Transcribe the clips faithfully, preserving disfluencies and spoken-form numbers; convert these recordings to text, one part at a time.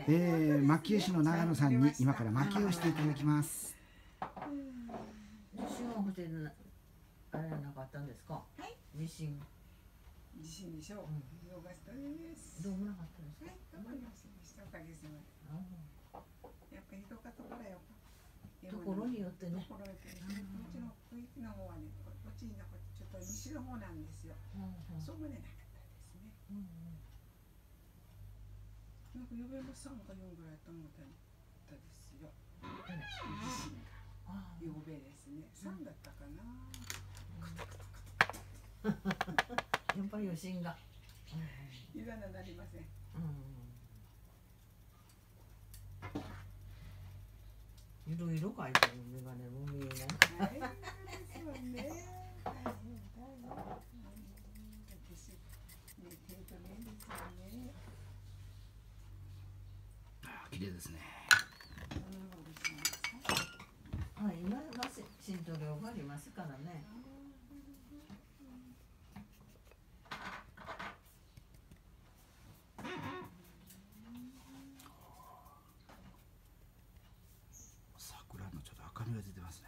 えー、蒔絵師の長野さんに今から蒔絵をしていただきます。 地震はほてあれはなかったんですか。 はい。 地震。 地震でしょう。動かしたです。 どうもなかったですか。 はい、どうもありませんでした。おかげさまで。やっぱり人かところやっぱ。 ところによってね。 ところによってね。うちの区域の方はね、こっちのちょっと西の方なんですよ。そうまでなかったですね。なんか呼べもさんかよんぐらいと思ったですよ。地震が。呼べですね。さんだったかな。 やっぱり余震が。 いらななりません。 いろいろ書いてるメガネも見えない。 大変ですよね。大変大変。私ね、手とねですよね。 あ、綺麗ですね。 はい、今は浸透量がありますからね。 桜のちょっと赤みが出てますね。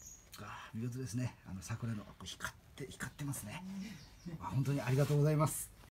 見事ですね。あの桜の光って光ってますね。あ、本当にありがとうございます。